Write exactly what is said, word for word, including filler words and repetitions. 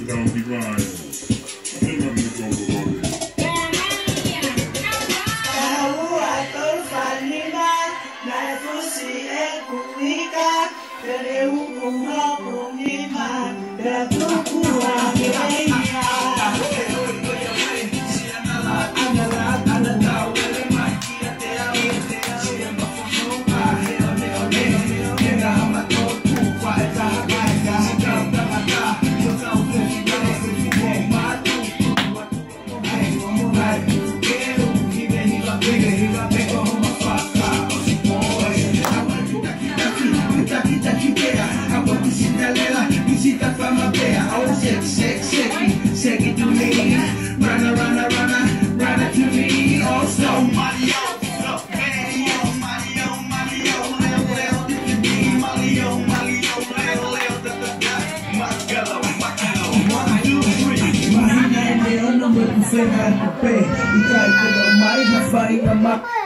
down the grind. Ain't nothing to go about it. Fue a comer y trae que lo más y